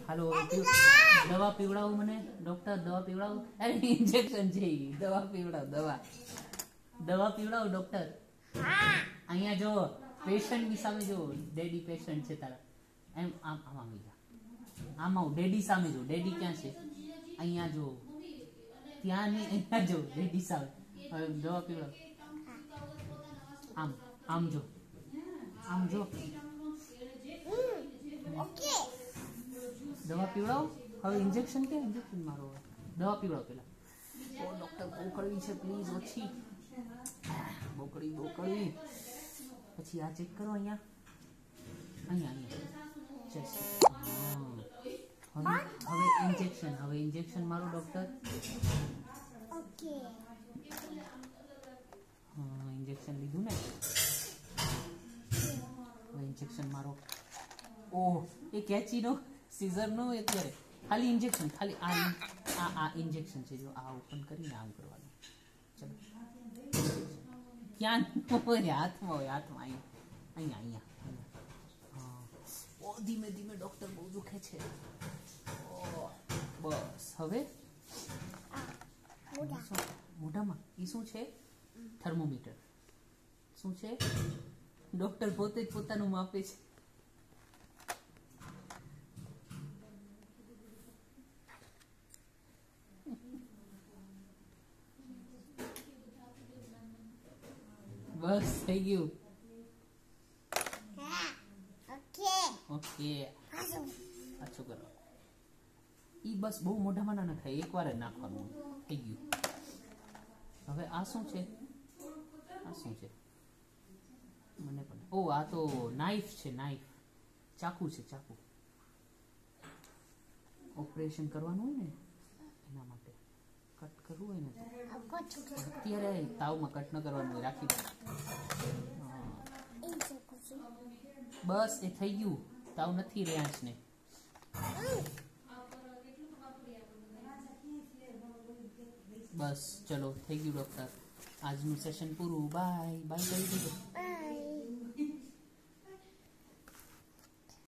હાલો દવા પીવડાવો મને ડોક્ટર, દવા પીવડાવો. અરે ઇન્જેક્શન છે, દવા પીવડાવો. દવા પીવડાવો ડોક્ટર. અહીંયા જો પેશન્ટ ની સામે જો, ડેડી પેશન્ટ છે તારા. એમ આમ આમ આવી જા. આમ આવ, ડેડી સામે જો. ડેડી ક્યાં છે? અહીંયા જો. ત્યાં નહીં, અહીંયા જો. ડેડી સામે. હવે દવા પીવડાવો. આમ આમ જો, આમ જો. ઓકે, દવા પીવડાવો. હવે ઇન્જેક્શન કે ઇન્જેક્શન મારો. દવા પીવડાવો પેલા. ઓ ડોક્ટર બહુ કડવી છે, પ્લીઝ ઓછી. બહુ કડવી. પછી આ ચેક કરો અહીંયા. હવે ઇન્જેક્શન મારો ડોક્ટર. ઓકે, ઇન્જેક્શન લીધું ને. હવે ઇન્જેક્શન મારો. ઓહ, એ કેચી નો, સીઝર નો. અત્યારે ખાલી ઇન્જેક્શન, ખાલી આ ઇન્જેક્શન છે જો. આ ઓપન કરીને આમ કરવાનું. ચલો, ક્યાં હાથમાં હોય? હાથમાં અહીંયા. ઓ ધીમે ડોક્ટર, બહુ દુખે છે. બસ હવે મોઢામાં એ શું છે? થર્મોમીટર. શું છે? ડોક્ટર પોતે જ પોતાનું માપે છે. બસ થઈ ગયું. ઓકે, પાછું કરો. ઈ બસ બહુ મોઢામાં ના નખાય, એકવાર જ નાખવાનું. થઈ ગયું. હવે આ શું છે? મને પણ. ઓ, આ તો નાઈફ છે. ચાકુ છે. ઓપરેશન કરવાનું હોય ને એના માટે. કટ કરવું હોય ને અત્યારે તાવમાં કટ ન કરવાનું હોય, રાખી દો. બસ એ થઈ ગયું. તાવ નથી રેયાંશ ને. બસ ચલો, થઈ ગયું ડોક્ટર. આજનું સેશન પૂરું. બાય કરી દીધું.